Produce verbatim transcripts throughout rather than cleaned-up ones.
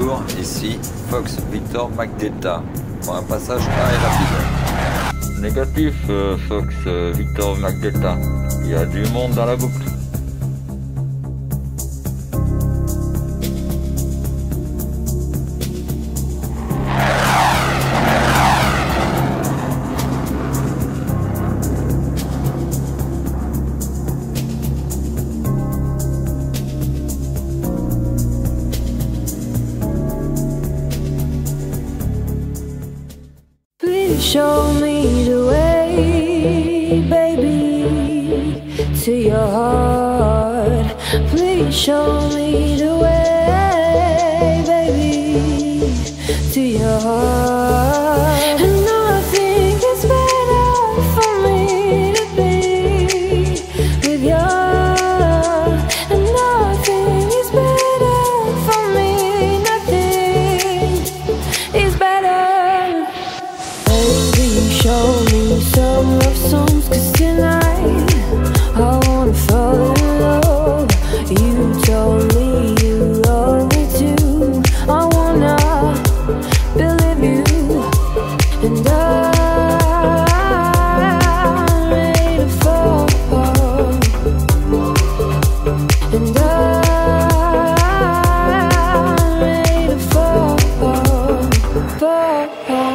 bonjour, ici Fox Victor McDelta pour un passage très rapide. Négatif, euh, Fox euh, Victor McDelta, il y a du monde dans la boucle. Show me the way, baby, to your heart. Please show me the way, baby, to your heart. And I think it's better for me to be with you. And I think it's better for me, nothing is better. Show me some love songs, 'cause tonight I wanna fall in love. You told me you love me too. I wanna believe you. And I'm ready to fall. And I'm ready to fall, fall.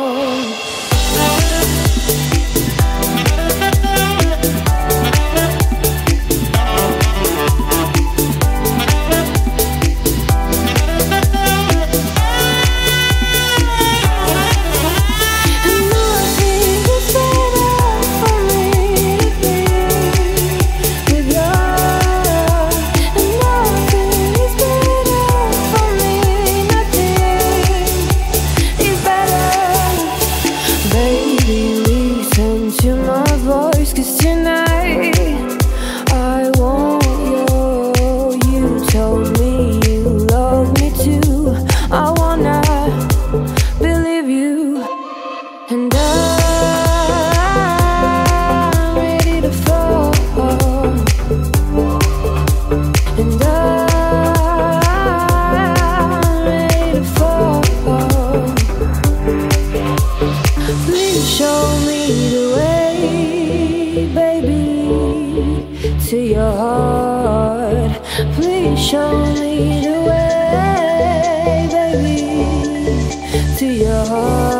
To your heart, please show me the way, baby, to your heart.